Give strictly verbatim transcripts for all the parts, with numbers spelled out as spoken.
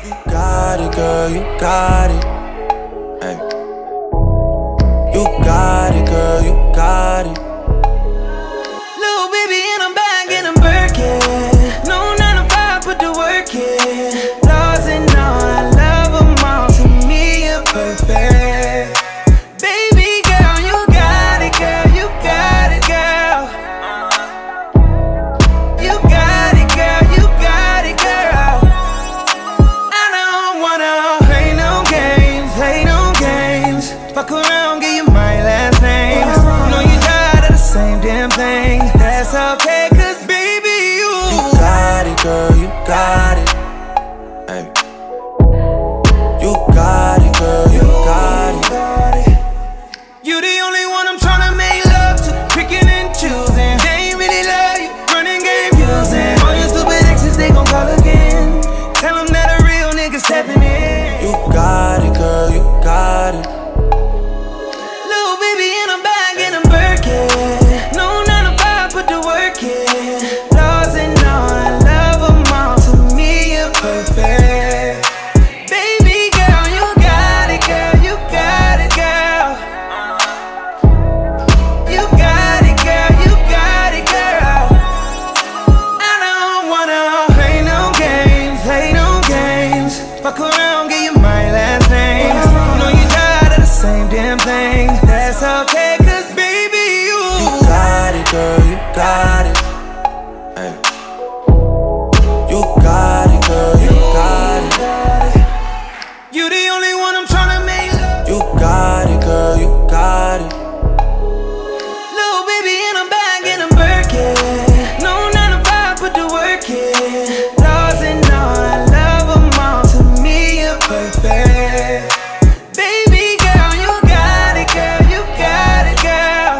You got it, girl, you got it. Hey. You got it, girl, you got it. Little baby and I'm back in a Birkin. No nine to five, put the work in. Laws and all, I love them all. To me, you're perfect. Baby girl, you got it, girl, you got it, girl. You got it, girl, you got it, girl. I don't wanna play no games, play no games. Fuck around, give you my last name. Know you tired of the same damn thing. That's okay, cause baby, you You got it, girl, you got it. Hey. You got it, girl, you got it. You the only one I'm tryna make love to, picking and choosing. They ain't really love you, running game using. All your stupid exes, they gon' call again. Tell them that a real nigga stepping in. You got it, girl, you got it. Little baby and I'm back in a Birkin. No nine to five, put the work in. Laws and all, I love them all. To me, you're perfect. Baby girl, you got it, girl, you got it, girl. You got it, girl, you got it, girl. I don't wanna play no games, play no games. Fuck around, give you my last name. Know you tired of the same damn thing. That's okay, cause baby, you You got it, girl, you got it. Hey. You got it, girl, you got it. You the only one I'm tryna make love. You got it, girl, you got it. Little baby and I'm back in a Birkin. No nine to five, put the work in. Laws and all, I love them all. To me, you're perfect. Baby girl, you got it, girl, you got it, girl.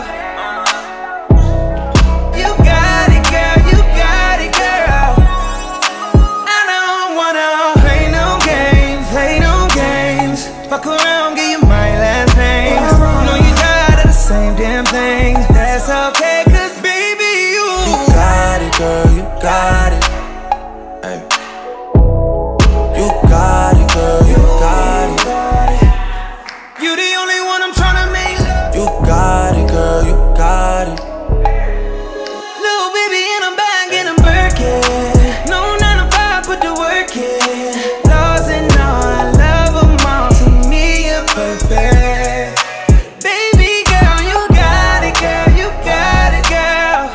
You got it, girl, you got it, girl. I don't wanna play no games, play no games. Fuck around, give you my last name. Know you tired of the same damn thing. That's okay, cause baby, you You got it, girl, you got it. Hey. You got it, girl, you got it. You the only one I'm tryna make love. You got it, girl, you got it. Little baby and I'm back in a Birkin. No nine to five, put the work in. Laws and all, I love them all. To me, you're perfect. Baby girl, you got it, girl, you got it, girl.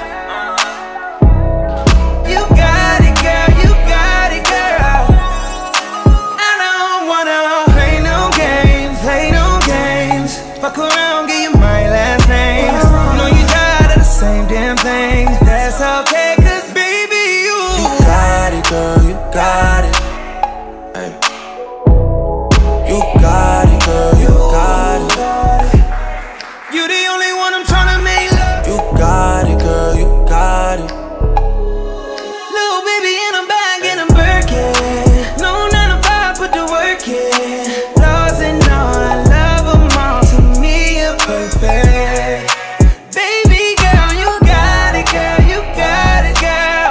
You got it, girl, you got it, girl. I don't wanna play no games, play no games. Fuck around, give you my last name. Know you tired of the same damn thing. That's okay, cause baby, you You got it, girl, you got it. Hey. You got it, girl, you got it. You the only one I'm tryna make love. You got it, girl, you got it. Little baby and I'm back in a Birkin. No nine to five, put the work in. Laws and all, I love them all. To me, you're perfect. Baby girl, you got it, girl, you got it, girl.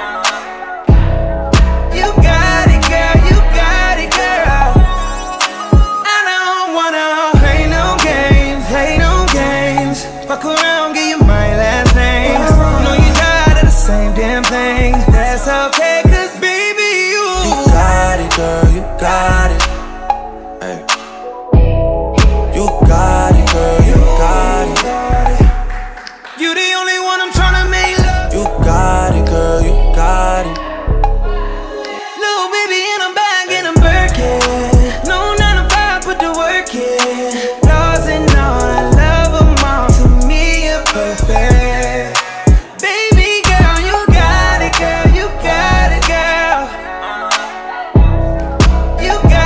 You got it, girl, you got it, girl. I don't wanna play no games, play no games. Fuck around, give you my last name. Know you tired of the same damn thing. That's okay, cause baby, you You got it, girl, you got it. Hey. You got it, girl, you got it. You the only one I'm tryna make love. You got it, girl, you got it. Little baby and I'm back in a Birkin. No nine to five, put the work in. Laws and all, I love them all. To me, you're perfect. Baby girl, you got it, girl, you got it, girl. You got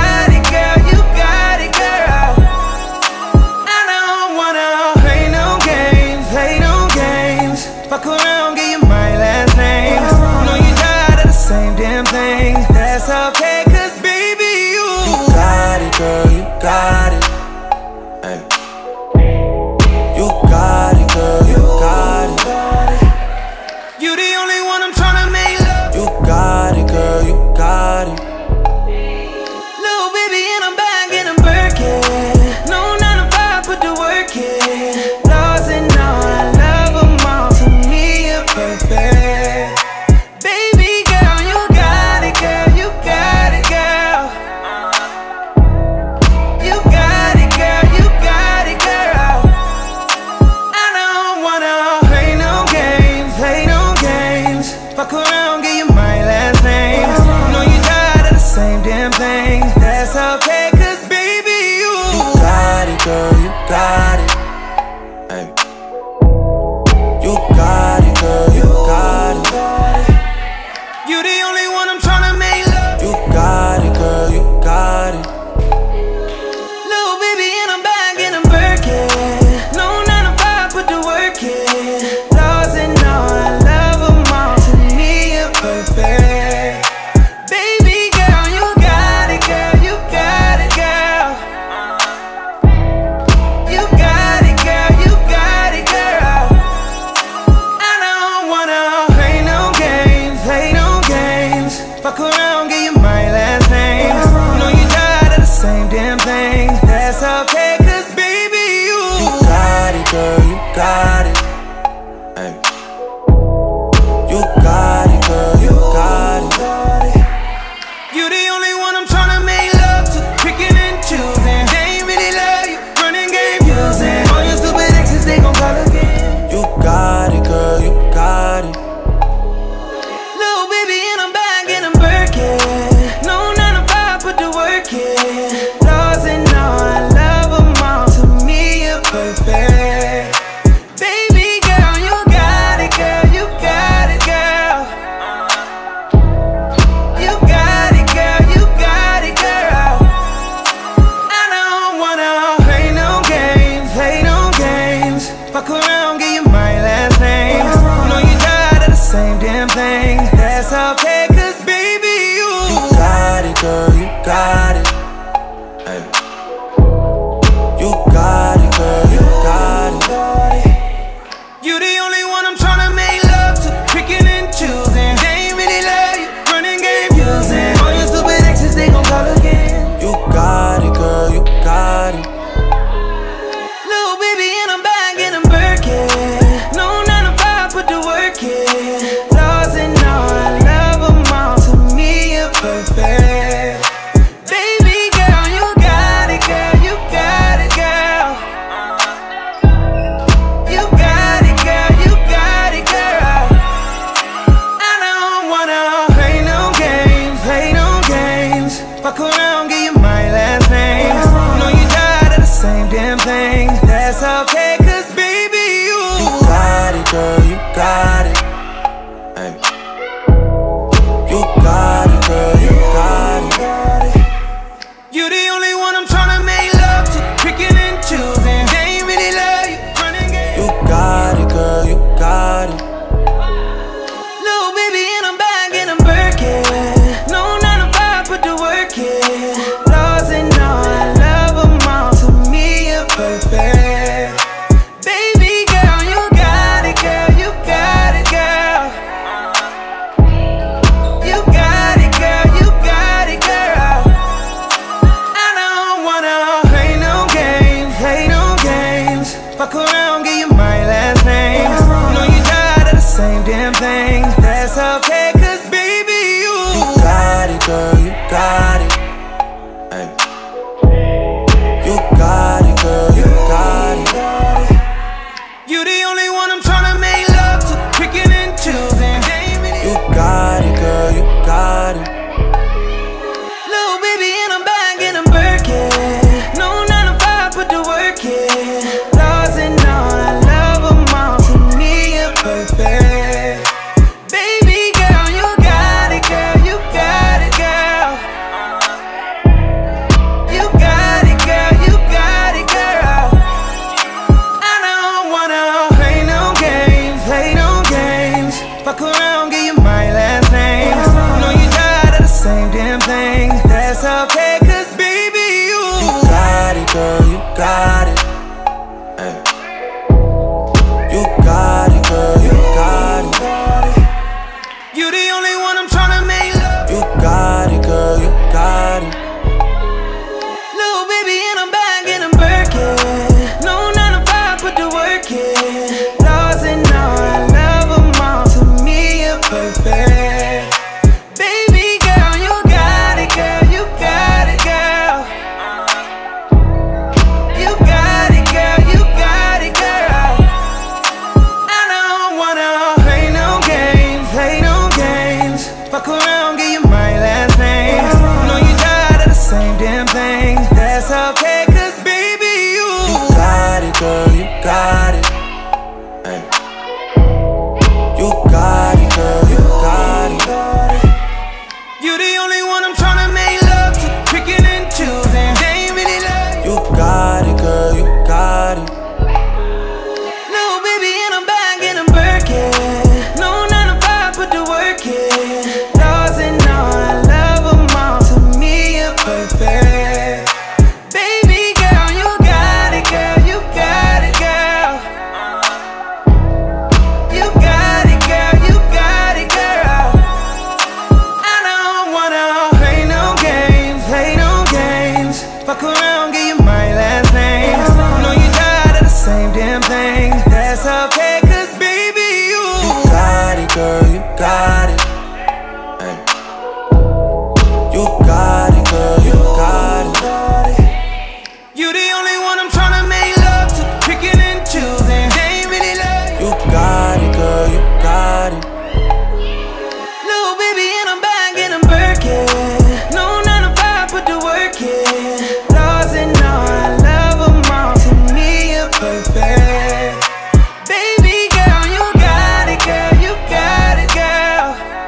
Fuck around, give you my last name. Know you tired of the same damn thing. That's okay, cause baby, you You got it, girl, you got it. Hey. You got it, girl, you got it. You the only one I'm tryna make love to, picking and choosing. They ain't really love you, running game. You got it, girl, you got it. Little baby in a bag and I'm Birkin. No nine to five, put the work in. Flaws and all, I love them all. To me, you're perfect. Baby girl, you got it, girl, you got it, girl. You got it, girl, you got it, girl. I don't wanna play no games, play no games. Fuck around, give you my last name. Know you tired of the same damn thing. That's okay, cause baby, you You got it, girl, you got it. Hey. You got it, girl, you got it. You the only one I'm tryna make love to, picking and choosing. You got it, girl, you got it. Little baby in a bag and I'm Birkin. No nine to five, put the work in. Flaws and all, I love them all. To me, you're perfect. Baby girl, you got it, girl, you got it, girl. You got it, girl, you got it, girl. I don't wanna play no games, play no games. Fuck around, give you my last name. Know you tired of the same damn thing. That's okay, cause baby, you You got it, girl, you got it. Hey. You got it, girl, you got it. You the only one I'm tryna make love. You got it, girl, you got it. Little baby in a bag and I'm Birkin. No nine to five, put the work in. Flaws and all, I love them all. To me, you're perfect. Baby girl, you got it, girl, you got it, girl. You got it, girl, you got it, girl. I don't wanna play no games, play no games. Fuck around, give you my last name. Know you tired of the same damn thing. That's okay, cause baby, you You got it, girl, you got it. Hey. You got it, girl, you got it. You the only one I'm tryna make love to, picking and choosing. They ain't really love you. You got it, girl, you got it. Little baby in a bag and I'm Birkin. No nine to five, put the work in. Flaws and all, I love them all. To me, you're perfect. Baby girl, you got it, girl, you got it, girl. You got it, girl, you got it, girl. I don't wanna play no games, play no games. Fuck around, give you my last name. Know you tired of the same damn thing. That's okay, cause baby, you You got it, girl, you got it. Hey. You got it, girl, you got it. You the only one I'm tryna make love to, picking and choosing. They ain't really love you. You got it, girl, you got it. Little baby in a bag and I'm Birkin. No nine to five, put the work in. Flaws and all, I love them all. To me, you're perfect. Baby girl, you got it, girl, you got it, girl.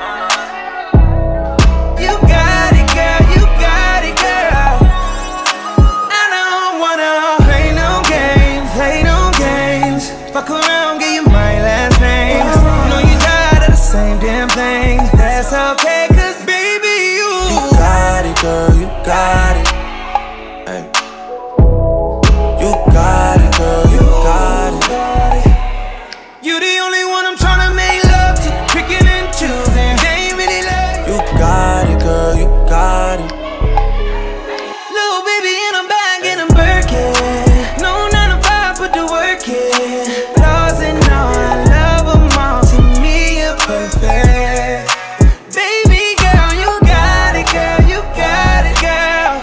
You got it, girl, you got it, girl. I don't wanna play no games, play no games. Fuck around, give you my last name. Know you tired of the same damn thing. That's okay, cause baby, you You got it, girl, you got it. Hey. You got it, girl, you got it. You the only one I'm tryna make love to, picking and choosing. They ain't really love you. You got it, girl, you got it. Little baby in a bag and I'm Birkin. No nine to five, put the work in. Flaws and all, I love them all. To me, you're perfect. Baby girl, you got it, girl, you got it, girl.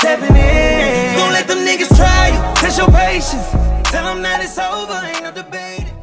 stepping in. Don't let them niggas try you, test your patience. Tell them that it's over, ain't no debating.